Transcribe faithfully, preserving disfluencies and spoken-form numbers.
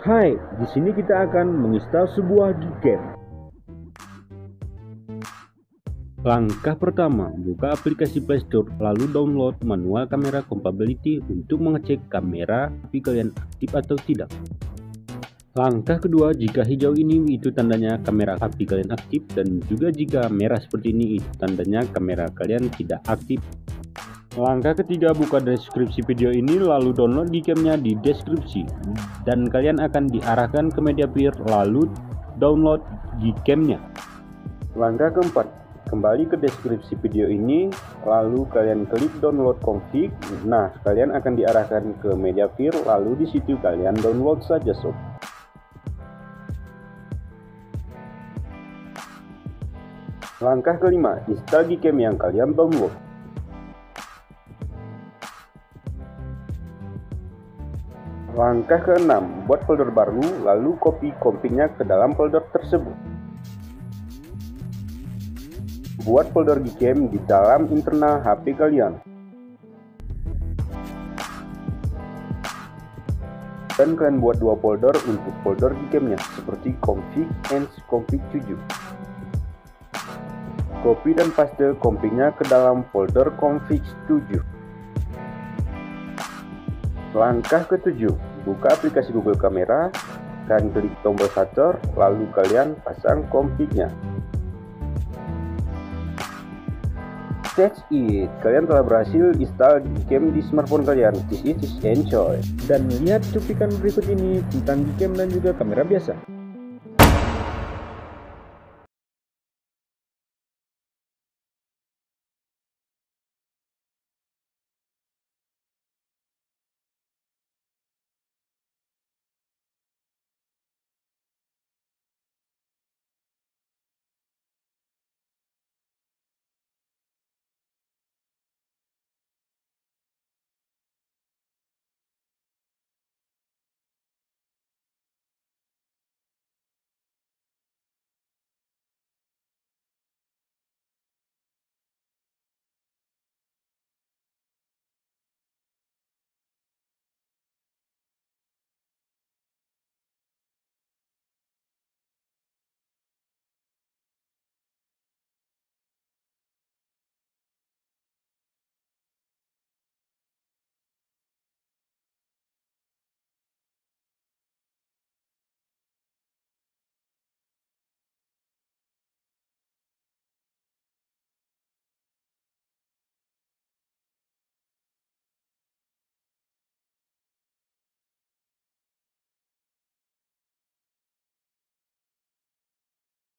Hai, di sini kita akan menginstal sebuah Gcam. Langkah pertama, buka aplikasi Play Store, lalu download manual kamera compatibility untuk mengecek kamera H P kalian aktif atau tidak. Langkah kedua, jika hijau ini itu tandanya kamera H P kalian aktif, dan juga jika merah seperti ini itu tandanya kamera kalian tidak aktif. Langkah ketiga, buka deskripsi video ini lalu download Gcam-nya di deskripsi dan kalian akan diarahkan ke media player lalu download Gcam-nya. Langkah keempat, kembali ke deskripsi video ini lalu kalian klik download config. Nah, kalian akan diarahkan ke media player lalu di situ kalian download saja sob. Langkah kelima, install Gcam yang kalian download. Langkah keenam, buat folder baru lalu copy config-nya ke dalam folder tersebut. Buat folder Gcam di dalam internal H P kalian. Dan kalian buat dua folder untuk folder Gcam-nya seperti config and config tujuh. Copy dan paste config-nya ke dalam folder config tujuh. Langkah ketujuh, buka aplikasi Google Kamera dan klik tombol shutter lalu kalian pasang config-nya. That's it, kalian telah berhasil install Gcam di smartphone kalian. This is enjoy. Dan lihat cuplikan berikut ini tentang Gcam dan juga kamera biasa.